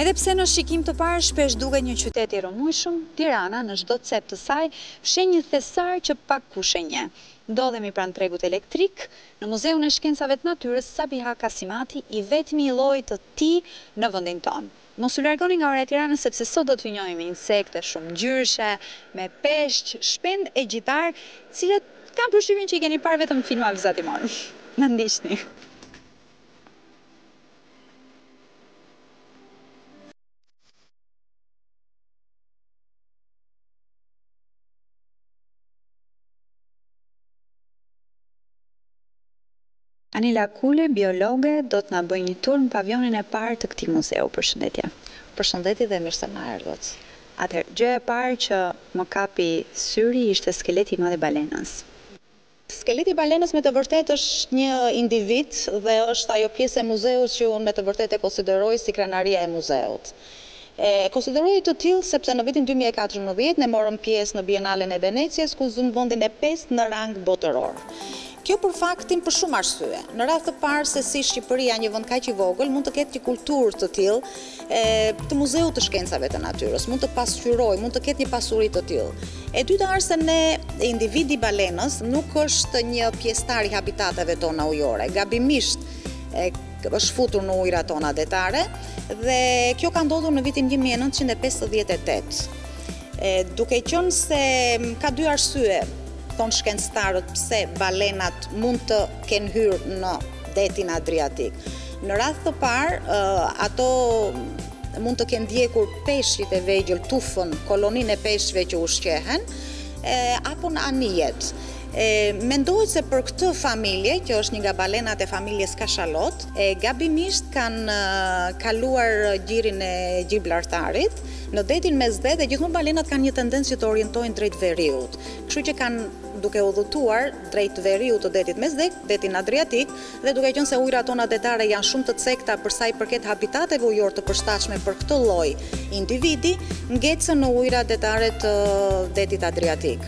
Edhe pse në shikim të parë shpesh duket një qytet i rrëmujshëm, Tirana në çdo cep të saj fshin një thesar që pak kush e njeh. Ndodhemi pranë tregut elektrik, në Muzeun e Shkencave të Natyrës Sabiha Kasimati, i vetmi i llojit të tij në vendin tonë. Mos u largoni nga ora e Tiranës sepse sot do të njohim insekte shumë ngjyrshe, me peshq, shpend e gjitar, cilët kam përshtypjen që i keni parë vetëm në filma vizatimor. Më ndiqni. Anila Kule, biologe, do të na bëjë një tur në pavionin e parë të këtij muzeu. Përshëndetje. Përshëndetje dhe mirë se na erdhët. Atëherë, gjëja e parë që më kapi syri ishte skeleti i madh i balenës. Skeleti i balenës me të vërtetë është një individ dhe është ajo pjesë e muzeut që unë me të vërtetë e konsideroj si krenaria e muzeut. E konsideroj të tillë sepse në vitin 2014 ne morëm pjesë në Bienalen e Venecias, ku zëm vendin e 5 në rang botëror. Kjo për faktin për shumë arsye. Në radhë të parë se si Shqipëria, një vend kaq i vogël, mund të ketë një kulturë të tillë të Muzeut të Shkencave të Natyrës, mund të pasqyrojë, mund të ketë një pasuri të tillë. E dyta është se ne, individi i balenës, nuk është një pjesëtar i habitateve tona ujore. Gabimisht është futur në ujërat tona detare dhe kjo ka ndodhur në vitin 1958. Duke qenë se ka dy arsye, thonë shkencëtarët, pse balenat mund të kenë hyrë në detin Adriatik. Në radhë të parë, ato mund të kenë ndjekur peshqit e vegjël, tufën, koloninë e peshqve që ushqehen, apo në anijet. Mendohet se për këtë familje, që është një nga balenat e familjes Kashalot, gabimisht kanë kaluar gjirin e Gjiblartarit, në detin Mesdhe dhe gjithmonë balenat kanë një tendencë që të orientojnë drejt veriut. Kështu që kanë duke udhëtuar drejt veriut të detit Mesdhe, detin Adriatik, dhe duke qenë se ujërat tona detare janë shumë të cekta për sa i përket habitateve ujor të përshtatshme për këtë lloj individi, ngecën në ujërat detare të detit Adriatik.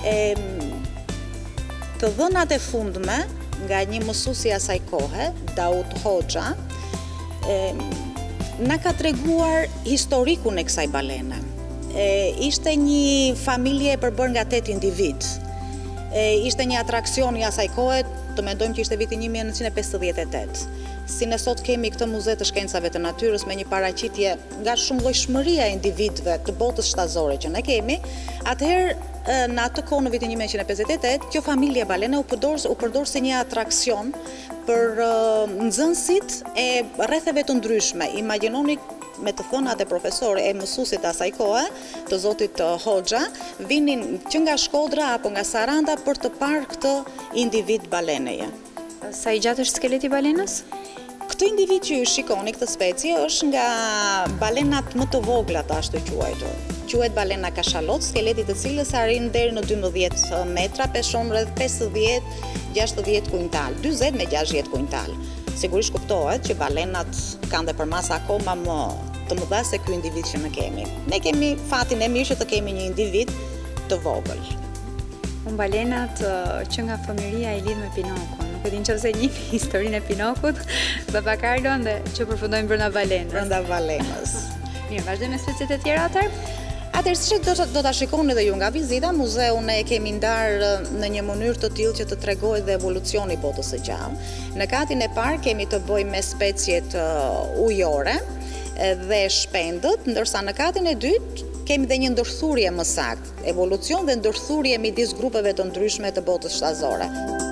Të dhënat e fundme nga një mësuesi asaj kohe, Daud Hoxha, na ka treguar historikun e kësaj balene. Ishte një familje e përbërë nga 8 individ. Ishte një atraksion i asaj kohe, të mendojmë që ishte viti 1958. Si ne sot kemi këtë muze të shkencave të natyrës me një paraqitje nga shumëllojshmëria e individëve të botës shtazore që ne kemi, atëherë në atë kohë në vitin 1958, kjo familje balene u përdor si një atraksion për nxënësit e rretheve të ndryshme. Imagjinoni me të thënat e profesorë e mësuesit asaj kohe, të zotit Hoxha, vinin që nga Shkodra apo nga Saranda për të parë këtë individ baleneje. Sa i gjatë është skeleti i balenës? Këtë individ që ju shikoni, këtë specie, është nga balenat më të vogla të ashtu quajtur. Quhet balena Kashalot, skeleti të cilës arrin deri në 12 metra, peshon rreth 50-60 kuintal, 40 me 60 kuintal. Sigurisht kuptohet që balenat kanë dhe për masa akoma më të mëdha se ky individ që ne kemi. Ne kemi fatin e mirë që të kemi një individ të vogël. Unë balenat që nga fëmijëria i lidh me Pinokun. Nuk e di nëse njihni historinë e Pinokut, baba Carlon dhe që përfundojnë brenda balenës. Brenda balenës. Mirë, vazhdojmë me speciet e tjera atëherë? Atëherë, siç do ta shikoni edhe ju nga vizita, muzeun e kemi ndarë në një mënyrë të tillë që të tregojë dhe evolucioni i botës së gjallë. Në katin e parë kemi të bëjmë me speciet ujore dhe shpendët, ndërsa në katin e dytë kemi dhe një ndërthurje më saktë, evolucion dhe ndërthurje midis grupeve të ndryshme të botës shtazore.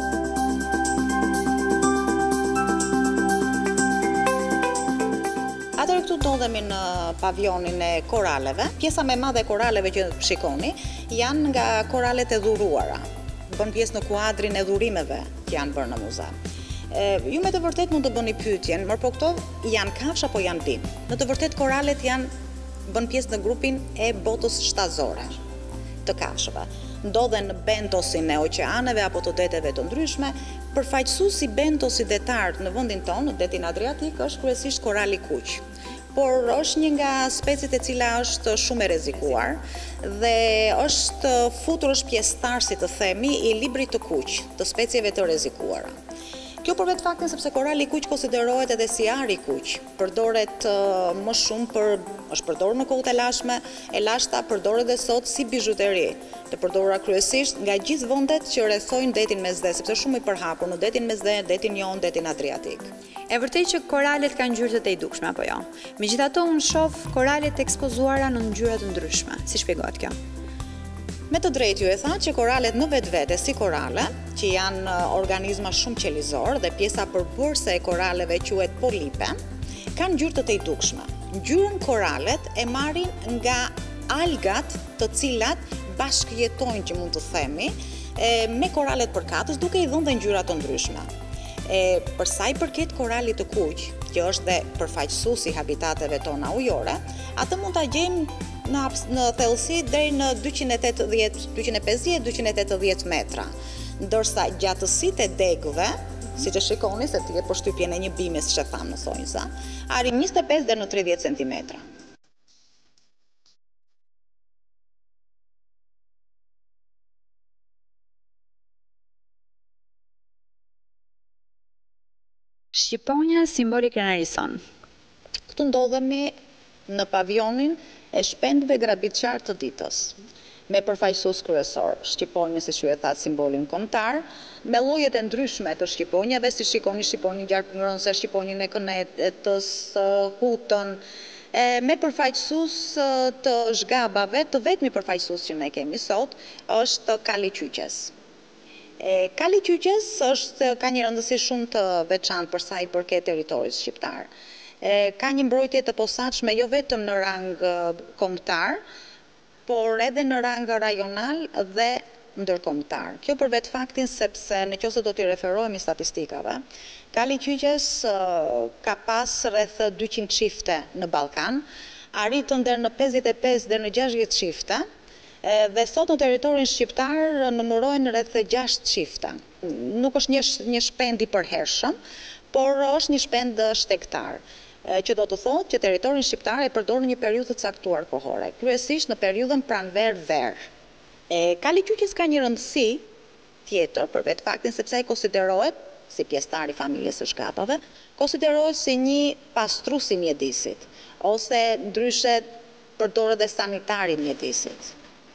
Atëherë këtu ndodhemi në pavionin e koraleve. Pjesa më e madhe e koraleve që shikoni janë nga koralet e dhuruara. Bën pjesë në kuadrin e dhurimeve që janë bërë në muze. Ju me të vërtet mund të bëni pyetjen, por këto janë kafsh apo janë bim? Në të vërtet koralet bën pjesë në grupin e botës shtazore të kafshëve. Ndodhen në bentosin e oqeaneve apo të deteve të ndryshme. Përfaqësuesi bentosi detar në vendin tonë, në detin Adriatik, është kryesisht korali kuq. Por është një nga specit e cila është shumë e rrezikuar dhe është futur është pjesëtar, si të themi, i librit të kuq, të specieve të rrezikuara. Kjo për vetë faktin sepse korali i kuq konsiderohet edhe si ari i kuq. Përdoret më shumë është përdorur në kohët e lashta, përdoret edhe sot si bizhuteri, të përdorura kryesisht nga gjithë vendet që rrethojnë detin Mesdhe, sepse shumë i përhapur në detin Mesdhe, detin Jon, detin Adriatik. E vërtet që koralet kanë ngjyrë të tejjdukshme apo jo? Megjithatë unë shoh koralet ekspozuara në ngjyra të ndryshme. Si shpjegohet kjo? Me të drejtë ju e tha që koralet në vetvete si korale, që janë organizma shumë qelizor dhe pjesa përbërëse e koraleve quhet polipe, kanë ngjyrë të tejjdukshme. Ngjyrën koralet e marrin nga algat të cilat bashkëjetojnë, që mund të themi, me koralet përkatës, duke i dhënë dhe ngjyra të ndryshme. Për sa i përket koralit të kuq, që është dhe përfaqësues i habitateve tona ujore, atë mund ta gjejmë në thellësi deri në 250-280 metra, ndërsa gjatësitë e degëve, siç e shikoni se ti e përshtypjen e një bime, siç e tham në thonjza, arrin 25 deri në 30 centimetra. Shqiponja, simboli krenarisë. Këtu ndodhemi në pavionin e shpendëve grabitçar të ditës, me përfaqësues kryesor, shqiponjën, siç ju e thatë, simbolin kombëtar, me llojet e ndryshme të shqiponjave, si shikoni shqiponjën gjarpëngrënëse, shqiponjën e kënetës, hutën, me përfaqësues të zhgabave, të vetmi përfaqësues që ne kemi sot është kali qyqes. Kali qyqes ka një rëndësi shumë të veçantë për sa i përket territorit shqiptar. Ka një mbrojtje të posaçme jo vetëm në rang kombëtar, por edhe në rang rajonal dhe ndërkombëtar. Kjo për vetë faktin sepse nëse do t'i referohemi statistikave, kali qyqes ka pas rreth 200 çifte në Ballkan, arritën deri në 55 deri në 60 çifte, dhe sot në territorin shqiptar numërohen rreth 6 çifte. Nuk është një shpend i përhershëm, por është një shpend shtektar, që do të thotë që territorin shqiptar e përdor në një periudhë të caktuar kohore, kryesisht në periudhën pranver-ver. Kali qyqes ka një rëndësi tjetër për vetë faktin sepse ai konsiderohet si pjesëtar i familjes së shkapave, konsiderohet si një pastrues i mjedisit, ose ndryshe përdoret dhe sanitar i mjedisit.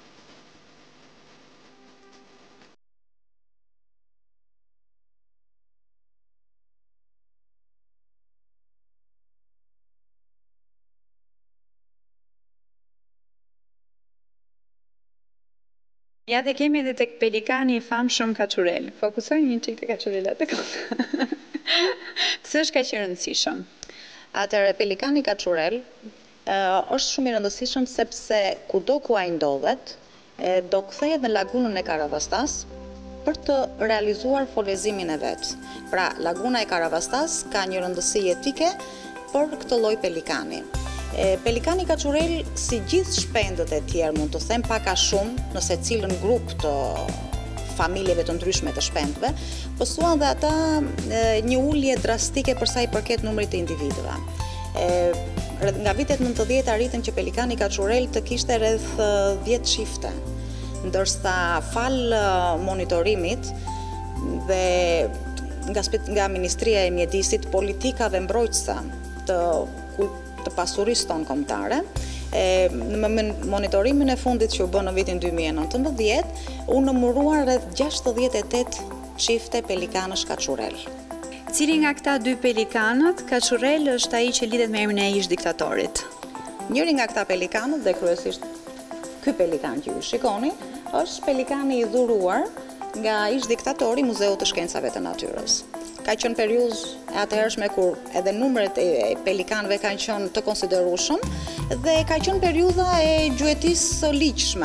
Ja dhe kemi edhe tek pelikani i famshëm kaçurel. Fokusojmë një çik te kaçurelat e kota. Pse është kaq i rëndësishëm? Atëherë, pelikani kaçurel është shumë i rëndësishëm sepse kudo ku ai ndodhet, do kthehet në lagunën e Karavastas për të realizuar folezimin e vet. Pra, laguna e Karavastas ka një rëndësi etike për këtë lloj pelikani. Pelikani kaçurel, si gjithë shpendët e tjerë, mund të them pak a shumë në secilën grup të familjeve të ndryshme të shpendëve, pësuan dhe ata një ulje drastike për sa i përket numrit të individëve. Nga vitet 90 arritën që pelikani kaçurel të kishte rreth 10 çifte, ndërsa fal monitorimit dhe nga Ministria e Mjedisit, politikave mbrojtëse të pasurisë tonë kombëtare, në monitorimin e fundit që u bë në vitin 2019, u numëruan rreth 68 çifte pelikanësh kaçurel. Cili nga këta dy pelikanët, kaçurel është ai që lidhet me emrin e ish diktatorit? Njëri nga këta pelikanët, dhe kryesisht ky pelikan që ju shikoni, është pelikani i dhuruar nga ish diktatori i Muzeut të Shkencave të Natyrës. Ka qenë periudhë e atëhershme kur edhe numret e pelikanëve kanë qenë të konsiderueshëm dhe ka qenë periudha e gjuetisë së ligjshme.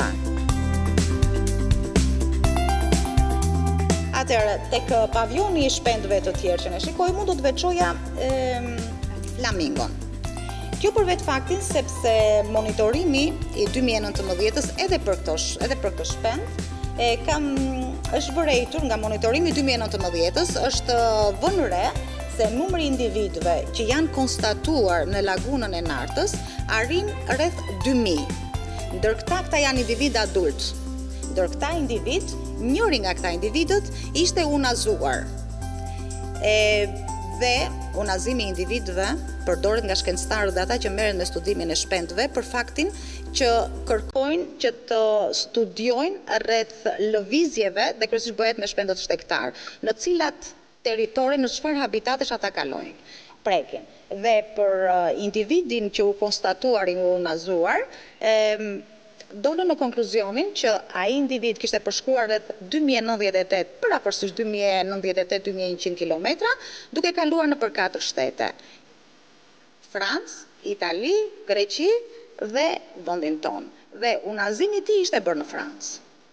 Atëherë, tek pavioni i shpendëve të tjerë që ne shikojmë, do të veçoja flamingon. Kjo për vetë faktin sepse monitorimi i 2019-s edhe për këtë shpend është vërejtur nga monitorimi i 2019-s, është vënë re se numri i individëve që janë konstatuar në lagunën e Nartës arrin rreth 2000. Ndër këta janë individ adult. Ndër këta individ, njëri nga këta individët ishte unazuar. Dhe unazimi i individëve përdoret nga shkencëtarët dhe ata që merren me studimin e shpendëve për faktin që kërkojnë që të studiojnë rreth lëvizjeve dhe kryesisht bëhet me shpendët shtektar, në cilat territori, në çfarë habitatesh ata kalojnë, prekin. Dhe për individin që u konstatuar i unazuar, dolën në konkluzionin që ai individ kishte përshkruar rreth 2098, përafërsisht 2098-2100 kilometra, duke kaluar nëpër 4 shtete: Francë, Itali, Greqi dhe vendin tonë. Dhe unazimi i tij ishte bërë në Francë.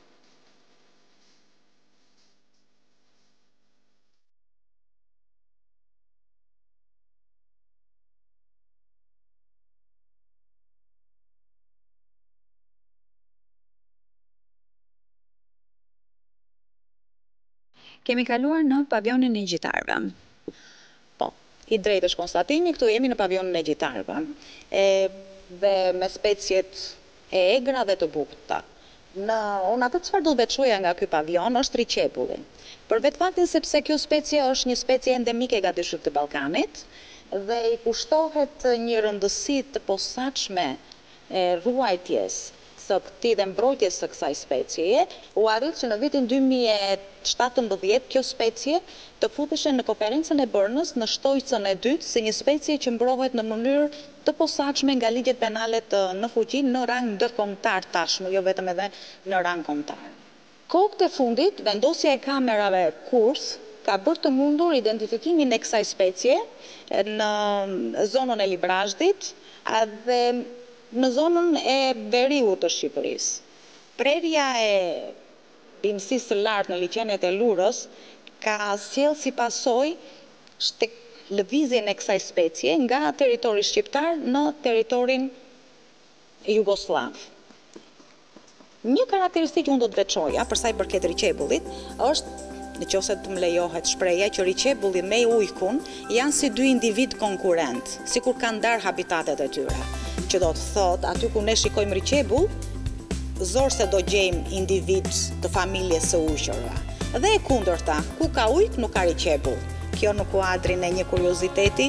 Kemi kaluar në pavionin e gjitarëve. Po, i drejtë është konstatimi, këtu jemi në pavionin e gjitarëve. Dhe me speciet e egra dhe të bukta. Unë atë çfarë do të veçoja nga ky pavion është riçepulli. Për vetë faktin sepse kjo specie është një specie endemike nga dyshit të Ballkanit dhe i kushtohet një rëndësi të posaçme ruajtjes së këtij dhe mbrojtjes së kësaj specieje, u arrit që në vitin 2017 kjo specie të futeshe në konferencën e Bërnës në shtojcën e dytë si një specie që mbrohet në mënyrë të posaçme nga ligjet penale në fuqi në rang ndërkombëtar tashmë, jo vetëm edhe në rang kombëtar. Kohët e fundit, vendosja e kamerave kurs ka bërë të mundur identifikimin e kësaj specie në zonën e Librazhdit dhe në zonën e veriut të Shqipërisë. Prerja e bimësisë së lartë në liçenet e Lurës ka sjellë si pasojë lëvizjen e kësaj specie nga territori shqiptar në territorin jugosllav. Një karakteristikë unë do të veçoja për sa i përket riçepullit është, nëse të më lejohet shpreha, që riçepulli me ujkun janë si dy individ konkurrent, sikur kanë ndarë habitatet e tyre. Që do të thotë, aty ku ne shikojmë riçepull, zorse do gjejmë individ të familjes së ujqërve. Dhe e kundërta, ku ka ujk nuk ka riçepull. Kjo në kuadrin e një kurioziteti.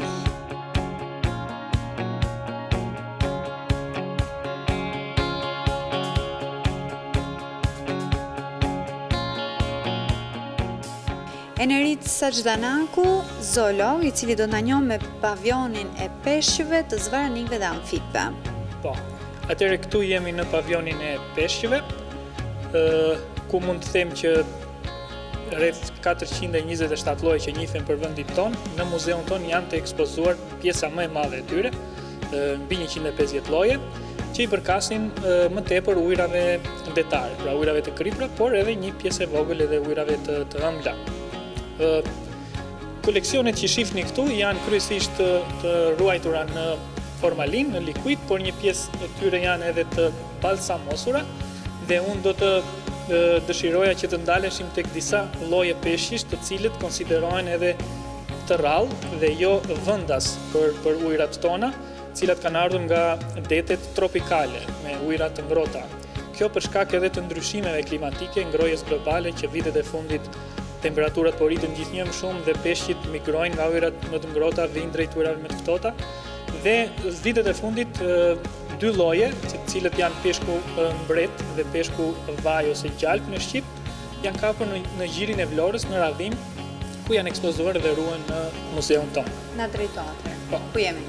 Enerit Saqdanaku, zoolog, i cili do na njoh me pavionin e peshqve, të zvaranikëve dhe amfibëve. Po, atëherë këtu jemi në pavionin e peshqve, ku mund të them që rreth 427 lloje që njihen për vendin tonë, në muzeun tonë janë të ekspozuar pjesa më e madhe e tyre, mbi 150 lloje, që i përkasin më tepër ujrave detare, pra ujrave të kripra, por edhe një pjesë e vogël edhe ujrave të ëmbla. Koleksionet që shihni këtu janë kryesisht të ruajtura në formalin, në likuid, por një pjesë e tyre janë edhe të balsamosura dhe unë do të dëshiroja që të ndaleshim tek disa lloje peshqish, të cilët konsiderohen edhe të rrallë dhe jo vendas për ujrat tona, të cilat kanë ardhur nga detet tropikale me ujra të ngrohta. Kjo për shkak edhe të ndryshimeve klimatike, ngrohjes globale që vitet e fundit temperaturat po rriten gjithnjë më shumë dhe peshqit migrojnë nga ujrat më të ngrohta vinë drejt ujrave më të ftohta. Dhe vitet e fundit dy lloje, të cilët janë peshku mbret dhe peshku vaj ose gjalp në Shqip, janë kapur në gjirin e Vlorës në Radhim, ku janë ekspozuar dhe ruhen në muzeun tonë. Na drejto atëherë. Po. Ku jemi?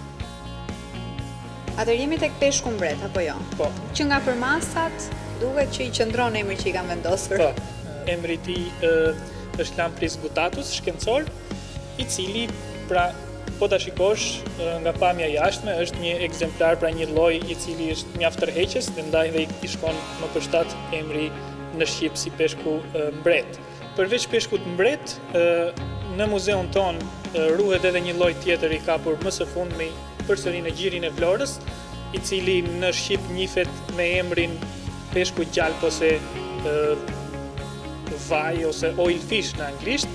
Atëherë jemi tek peshku mbret apo jo? Po. Që nga përmasat duket që i qëndron emri që i kanë vendosur. Po. Emri i tij është Lampris gutatus, shkencor, i cili pra po ta shikosh nga pamja jashtme është një ekzemplar, pra një lloj i cili është mjaft tërheqës dhe ndaj dhe i shkon më përshtat emri në Shqip si peshku mbret. Përveç peshkut mbret, në muzeun ton ruhet edhe një lloj tjetër i kapur më së fundmi përsëri në gjirin e Vlorës, i cili në Shqip njihet me emrin peshku gjalp ose vaj ose oil fish në anglisht.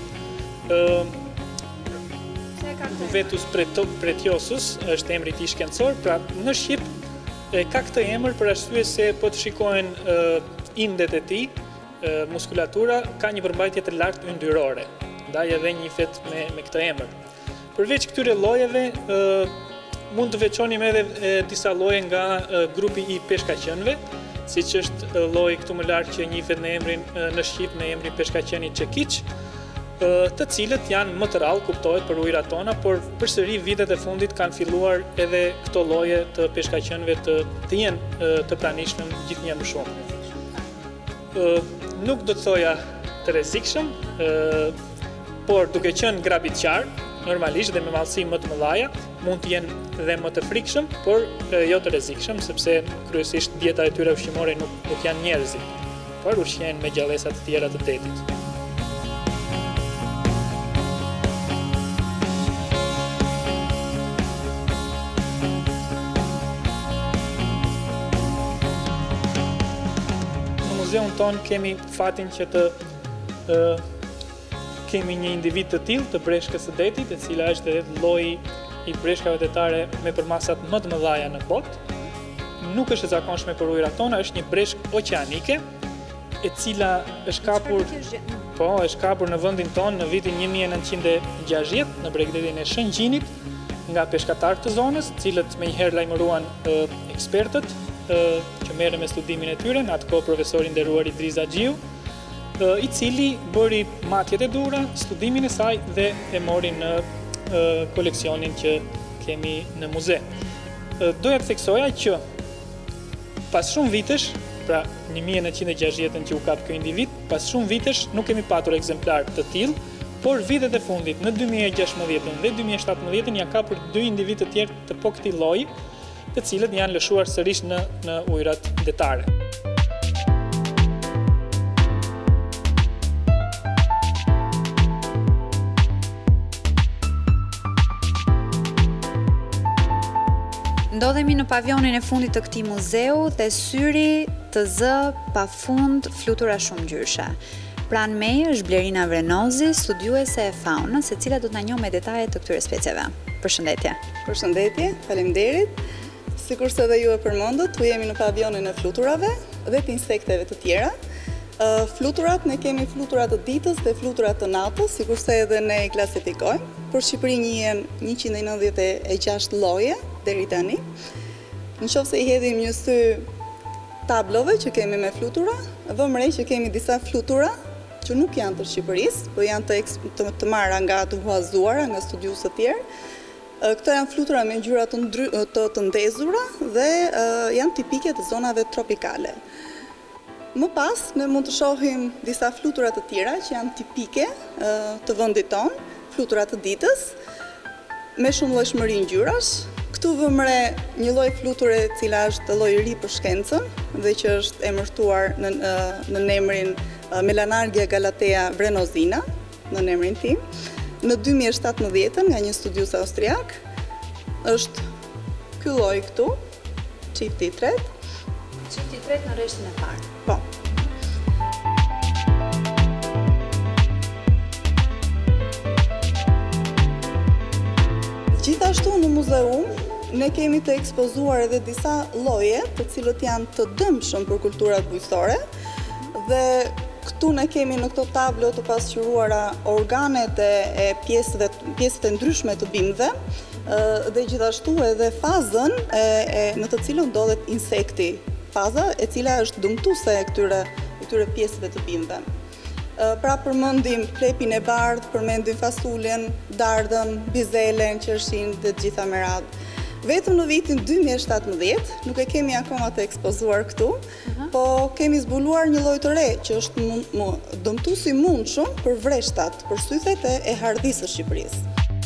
Vetus pretiosus është emri i tij shkencor, pra në Shqip ka këtë emër për arsye se po të shikohen indet e tij, muskulatura ka një përmbajtje të lartë yndyrore. ndaj edhe njihet me këtë emër. Përveç këtyre llojeve, mund të veçonim edhe disa lloje nga grupi i peshkaqenëve, siç është lloji këtu më lart që njihet në shqip me emrin peshkaqeni çekiç, të cilët janë më të rrallë, kuptohet për ujërat tona, por përsëri vitet e fundit kanë filluar edhe këto lloje të peshkaqenëve të jenë të pranishëm gjithnjë më shumë. Nuk do të thoja të rrezikshëm, por duke qenë grabitqar, normalisht dhe me mallësi më të mëdha, mund të jenë dhe më të frikshëm, por jo të rrezikshëm, sepse kryesisht dieta e tyre ushqimore nuk janë njerëzit, por ushqejnë me gjallësa të tjera të detit. Në muzeun ton kemi fatin që kemi një individ të tillë të breshkës së detit, e cila është edhe lloji i breshkave detare me përmasat më të mëdha në botë. Nuk është e zakonshme për ujërat tona, është një breshkë oqeanike, e cila është kapur në vendin tonë në vitin 1960 në bregdetin e Shëngjinit nga peshkatarët të zonës, cilët menjëherë lajmëruan ekspertët që merren me studimin e tyre, në atë kohë profesori nderuar Idris Axhiu, i cili bëri matjet e dhura, studimin e saj dhe e mori në koleksionin që kemi në muze. Doja të theksoja që pas shumë vitesh, pra 1960 që u kap ky individ, pas shumë vitesh nuk kemi patur ekzemplar të tillë, por vitet e fundit në 2016 dhe 2017 janë kapur 2 individ të tjerë të këtij lloji, të cilët janë lëshuar sërish në ujërat detare. Ndodhemi në pavionin e fundit të këtij muzeu dhe syri të zë pafund flutura shumë ngjyrshe. Pranë meje është Blerina Vrenozi, studiuese e faunës, e cila do të na njohë me detajet të këtyre specieve. Përshëndetje. Përshëndetje, faleminderit. Sikurse edhe ju e përmendët, tu jemi në pavionin e fluturave dhe të insekteve të tjera. Fluturat, ne kemi fluturat të ditës dhe fluturat të natës, sikurse edhe ne i klasifikojmë. Për Shqipëri njihen 196 lloje deri tani. Nëse i hedhim një sy tablove që kemi me flutura, vëmë re që kemi disa flutura që nuk janë të Shqipërisë, por janë të marra nga të huazuara, nga studiues të tjerë. Këto janë flutura me ngjyra të ndezura dhe janë tipike të zonave tropikale. Më pas, ne mund të shohim disa flutura të tjera që janë tipike të vendit tonë, flutura të ditës, me shumë llojshmëri ngjyrash. Këtu vëmë re një lloj fluture e cila është lloj i ri për shkencën dhe që është emërtuar në emrin Melanargia galatea vrenozina, në emrin tim. Në 2017 nga një studiues austriak është ky lloj këtu, çifti i tretë. Çifti i tretë në rreshtin e parë. Po. Gjithashtu në muzeum ne kemi të ekspozuar edhe disa lloje, të cilët janë të dëmshëm për kulturat bujqësore dhe këtu ne kemi në këto tablo të pasqyruara organet e pjesët e ndryshme të bimëve dhe gjithashtu edhe fazën në të cilën ndodhet insekti, faza e cila është dëmtuese e këtyre pjesëve të bimëve. Pra përmendim plepin e bardhë, përmendim fasulën, dardhën, bizelen, qershin dhe të gjitha me radhë. Vetëm në vitin 2017, nuk e kemi akoma të ekspozuar këtu, po kemi zbuluar një lloj të re që është dëmtues i mundshëm për vreshtat, për sythet e hardhisë së Shqipërisë.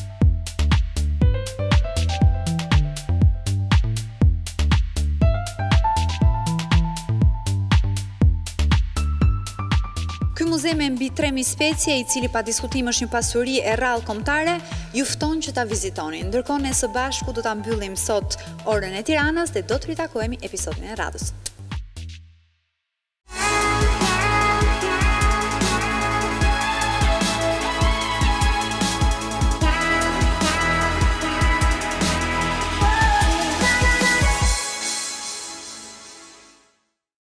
Ky muze me mbi 3000 specie, i cili pa diskutim është një pasuri e rrallë kombëtare, ju fton që ta vizitoni. Ndërkohë ne së bashku do ta mbyllim sot orën e Tiranës dhe do të ritakohemi episodin e radhës.